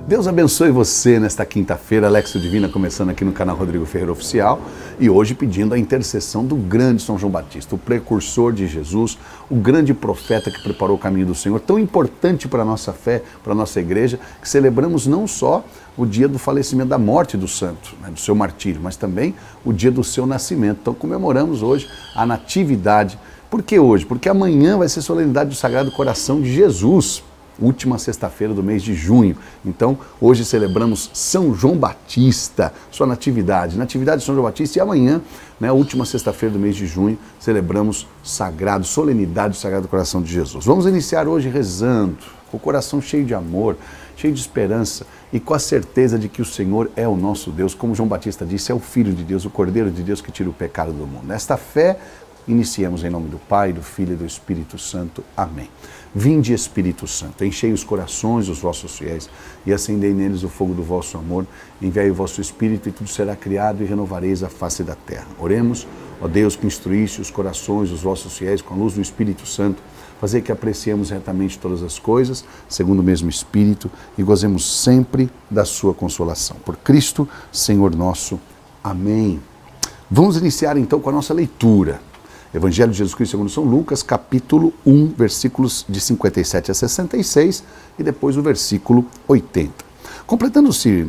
Deus abençoe você nesta quinta-feira, Lexio Divina começando aqui no canal Rodrigo Ferreira Oficial e hoje pedindo a intercessão do grande São João Batista, o precursor de Jesus, o grande profeta que preparou o caminho do Senhor, tão importante para a nossa fé, para a nossa igreja, que celebramos não só o dia do falecimento, da morte do santo, do seu martírio, mas também o dia do seu nascimento. Então comemoramos hoje a natividade. Por que hoje? Porque amanhã vai ser solenidade do Sagrado Coração de Jesus, última sexta-feira do mês de junho. Então, hoje celebramos São João Batista, sua natividade de São João Batista, e amanhã, última sexta-feira do mês de junho, celebramos solenidade do Sagrado Coração de Jesus. Vamos iniciar hoje rezando, com o coração cheio de amor, cheio de esperança e com a certeza de que o Senhor é o nosso Deus, como João Batista disse, é o Filho de Deus, o Cordeiro de Deus que tira o pecado do mundo. Nesta fé, iniciemos em nome do Pai, do Filho e do Espírito Santo. Amém. Vinde, Espírito Santo, enchei os corações dos vossos fiéis e acendei neles o fogo do vosso amor. Enviai o vosso Espírito e tudo será criado e renovareis a face da terra. Oremos, ó Deus, que instruísse os corações dos vossos fiéis com a luz do Espírito Santo, fazer que apreciemos retamente todas as coisas, segundo o mesmo Espírito, e gozemos sempre da sua consolação. Por Cristo, Senhor nosso. Amém. Vamos iniciar então com a nossa leitura. Evangelho de Jesus Cristo segundo São Lucas, capítulo 1, versículos de 57 a 66 e depois o versículo 80. Completando-se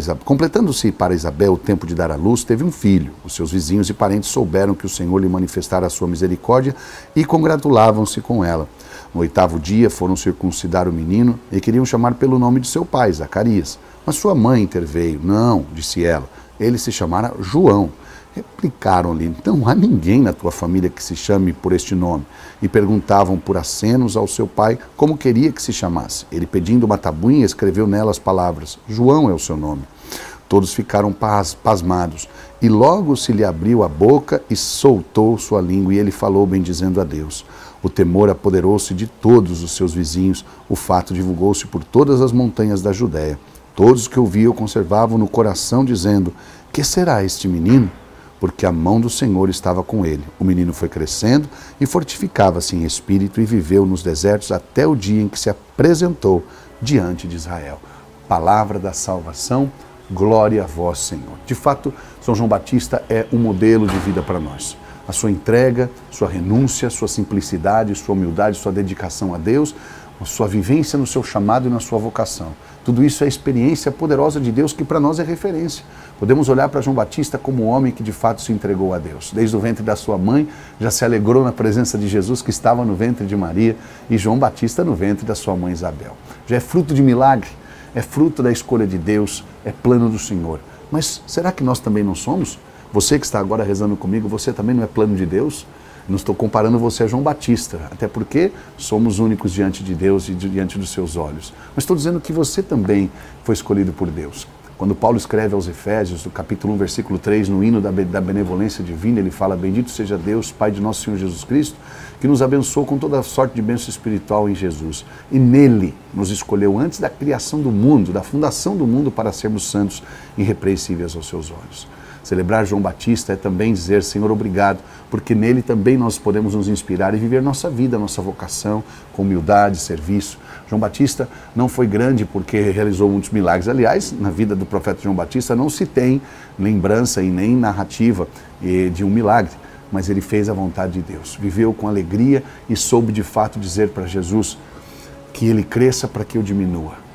para Isabel o tempo de dar à luz, teve um filho. Os seus vizinhos e parentes souberam que o Senhor lhe manifestara a sua misericórdia e congratulavam-se com ela. No 8º dia foram circuncidar o menino e queriam chamar pelo nome de seu pai, Zacarias. Mas sua mãe interveio. Não, disse ela, ele se chamara João. Replicaram-lhe, não há ninguém na tua família que se chame por este nome. E perguntavam por acenos ao seu pai como queria que se chamasse. Ele, pedindo uma tabuinha, escreveu nela as palavras, João é o seu nome. Todos ficaram pasmados. E logo se lhe abriu a boca e soltou sua língua, e ele falou bendizendo a Deus. O temor apoderou-se de todos os seus vizinhos. O fato divulgou-se por todas as montanhas da Judéia. Todos que ouviam conservavam no coração, dizendo, que será este menino? Porque a mão do Senhor estava com ele. O menino foi crescendo e fortificava-se em espírito e viveu nos desertos até o dia em que se apresentou diante de Israel. Palavra da salvação, glória a vós, Senhor. De fato, São João Batista é um modelo de vida para nós. A sua entrega, sua renúncia, sua simplicidade, sua humildade, sua dedicação a Deus, a sua vivência no seu chamado e na sua vocação. Tudo isso é a experiência poderosa de Deus que para nós é referência. Podemos olhar para João Batista como um homem que de fato se entregou a Deus. Desde o ventre da sua mãe, já se alegrou na presença de Jesus que estava no ventre de Maria e João Batista no ventre da sua mãe Isabel. Já é fruto de milagre, é fruto da escolha de Deus, é plano do Senhor. Mas será que nós também não somos? Você que está agora rezando comigo, você também não é plano de Deus? Não estou comparando você a João Batista, até porque somos únicos diante de Deus e diante dos seus olhos. Mas estou dizendo que você também foi escolhido por Deus. Quando Paulo escreve aos Efésios, no capítulo 1, versículo 3, no hino da benevolência divina, ele fala, bendito seja Deus, Pai de nosso Senhor Jesus Cristo, que nos abençoou com toda a sorte de bênção espiritual em Jesus. E nele nos escolheu antes da criação do mundo, da fundação do mundo, para sermos santos e irrepreensíveis aos seus olhos. Celebrar João Batista é também dizer, Senhor, obrigado, porque nele também nós podemos nos inspirar e viver nossa vida, nossa vocação, com humildade, serviço. João Batista não foi grande porque realizou muitos milagres. Aliás, na vida do profeta João Batista não se tem lembrança e nem narrativa de um milagre, mas ele fez a vontade de Deus. Viveu com alegria e soube de fato dizer para Jesus que ele cresça para que eu diminua.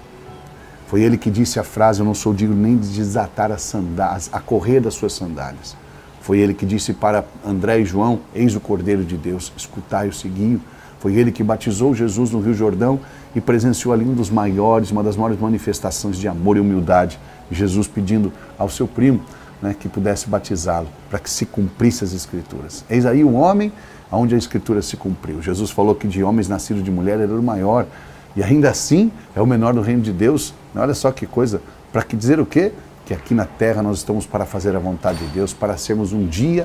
Foi ele que disse a frase, eu não sou digno nem de desatar as sandálias, a correr das suas sandálias. Foi ele que disse para André e João, eis o Cordeiro de Deus, escutai o seguinho. Foi ele que batizou Jesus no Rio Jordão e presenciou ali uma das maiores manifestações de amor e humildade. Jesus pedindo ao seu primo que pudesse batizá-lo, para que se cumprisse as Escrituras. Eis aí um homem onde a Escritura se cumpriu. Jesus falou que de homens nascidos de mulher ele era o maior. E ainda assim é o menor do reino de Deus. Olha só que coisa, para que dizer o quê? Que aqui na terra nós estamos para fazer a vontade de Deus, para sermos um dia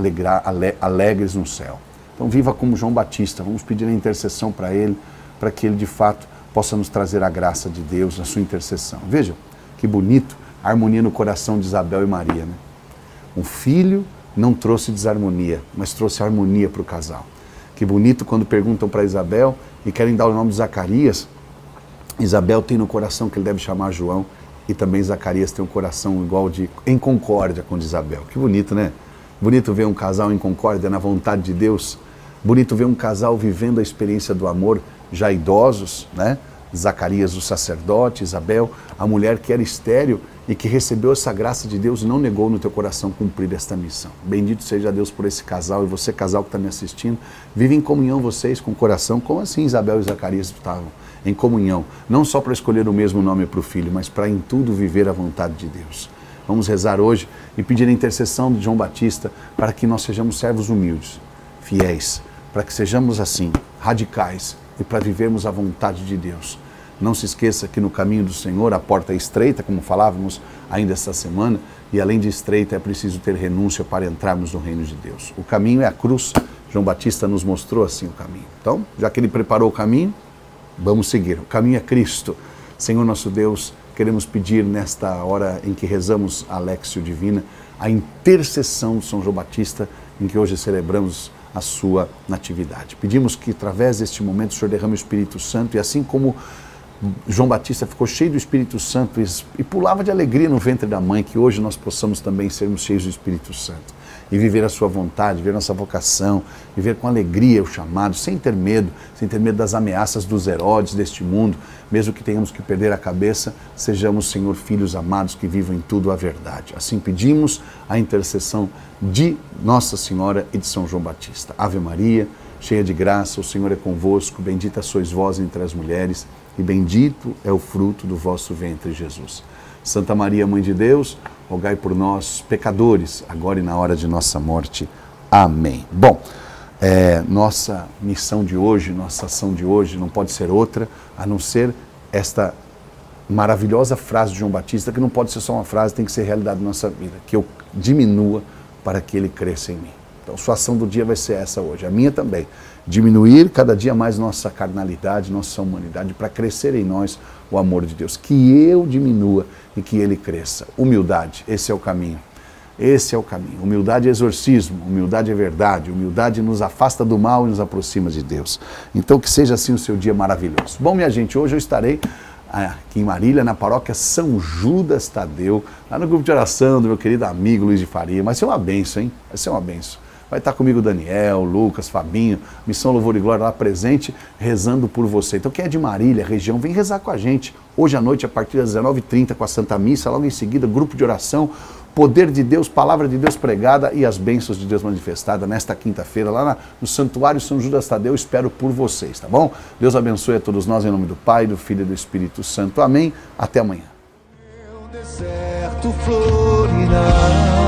alegres no céu. Então viva como João Batista, vamos pedir a intercessão para ele, para que ele de fato possa nos trazer a graça de Deus, a sua intercessão. Veja que bonito, a harmonia no coração de Isabel e Maria. Um filho não trouxe desarmonia, mas trouxe harmonia para o casal. Que bonito quando perguntam para Isabel e querem dar o nome de Zacarias, Isabel tem no coração que ele deve chamar João, e também Zacarias tem um coração igual em concórdia com o de Isabel. Que bonito, né? Bonito ver um casal em concórdia na vontade de Deus. Bonito ver um casal vivendo a experiência do amor, já idosos, né? Zacarias, o sacerdote, Isabel, a mulher que era estéril e que recebeu essa graça de Deus e não negou no teu coração cumprir esta missão. Bendito seja Deus por esse casal, e você, casal que está me assistindo, vive em comunhão vocês com o coração, como assim Isabel e Zacarias estavam em comunhão, não só para escolher o mesmo nome para o filho, mas para em tudo viver a vontade de Deus. Vamos rezar hoje e pedir a intercessão de João Batista para que nós sejamos servos humildes, fiéis, para que sejamos assim, radicais, e para vivermos a vontade de Deus. Não se esqueça que no caminho do Senhor a porta é estreita, como falávamos ainda esta semana, e além de estreita é preciso ter renúncia para entrarmos no reino de Deus. O caminho é a cruz. João Batista nos mostrou assim o caminho. Então, já que ele preparou o caminho, vamos seguir. O caminho é Cristo. Senhor nosso Deus, queremos pedir nesta hora em que rezamos a Léxio Divina, a intercessão de São João Batista, em que hoje celebramos a sua natividade. Pedimos que através deste momento o Senhor derrame o Espírito Santo, e assim como João Batista ficou cheio do Espírito Santo e pulava de alegria no ventre da mãe, que hoje nós possamos também sermos cheios do Espírito Santo e viver a sua vontade, viver nossa vocação, viver com alegria o chamado, sem ter medo das ameaças dos Herodes deste mundo, mesmo que tenhamos que perder a cabeça, sejamos, Senhor, filhos amados que vivam em tudo a verdade. Assim pedimos a intercessão de Nossa Senhora e de São João Batista. Ave Maria, cheia de graça, o Senhor é convosco, bendita sois vós entre as mulheres, e bendito é o fruto do vosso ventre, Jesus. Santa Maria, Mãe de Deus, rogai por nós, pecadores, agora e na hora de nossa morte. Amém. Bom, nossa missão de hoje, nossa ação de hoje não pode ser outra, a não ser esta maravilhosa frase de João Batista, que não pode ser só uma frase, tem que ser realidade na nossa vida, que eu diminua para que ele cresça em mim. Então, sua ação do dia vai ser essa hoje, a minha também. Diminuir cada dia mais nossa carnalidade, nossa humanidade, para crescer em nós o amor de Deus. Que eu diminua e que ele cresça. Humildade, esse é o caminho. Esse é o caminho. Humildade é exorcismo, humildade é verdade, humildade nos afasta do mal e nos aproxima de Deus. Então, que seja assim o seu dia maravilhoso. Bom, minha gente, hoje eu estarei aqui em Marília, na paróquia São Judas Tadeu, lá no grupo de oração do meu querido amigo Luiz de Faria. Vai ser uma benção, hein? Vai ser uma benção. Vai estar comigo Daniel, Lucas, Fabinho, Missão Louvor e Glória lá presente, rezando por você. Então quem é de Marília, região, vem rezar com a gente. Hoje à noite, a partir das 19h30, com a Santa Missa, logo em seguida, grupo de oração, poder de Deus, palavra de Deus pregada e as bênçãos de Deus manifestada nesta quinta-feira, lá no Santuário São Judas Tadeu. Espero por vocês, tá bom? Deus abençoe a todos nós, em nome do Pai, do Filho e do Espírito Santo. Amém. Até amanhã. Meu deserto florirá.